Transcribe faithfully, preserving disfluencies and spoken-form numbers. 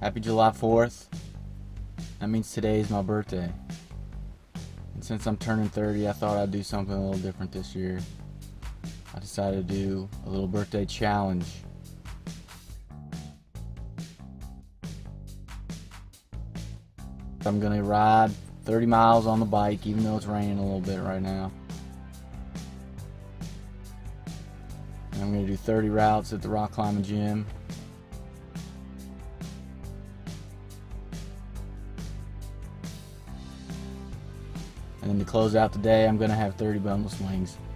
Happy July fourth. That means today is my birthday. And since I'm turning thirty, I thought I'd do something a little different this year. I decided to do a little birthday challenge. I'm gonna ride thirty miles on the bike, even though it's raining a little bit right now. And I'm gonna do thirty routes at the rock climbing gym. And then to close out the day, I'm gonna have thirty boneless wings.